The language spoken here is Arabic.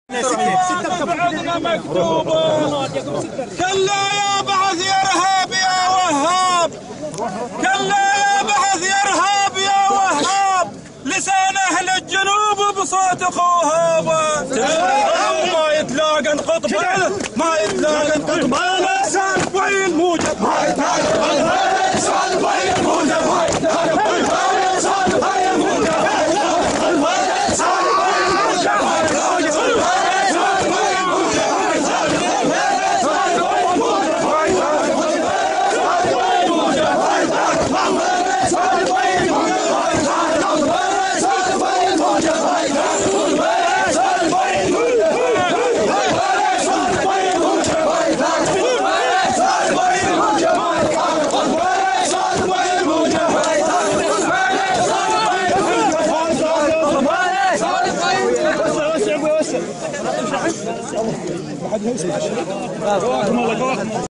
بعدنا مكتوبة كلا يا بعث يا ارهاب يا وهاب، كلا يا بعث يا ارهاب يا وهاب، لسان اهل الجنوب بصوت خوهابه ما يتلاقى القطب ما يتلاقى القطب سالف وين الموجب ما يتلاقى سالف وين الموجب ما يتلاقى سالف وين الموجب واحد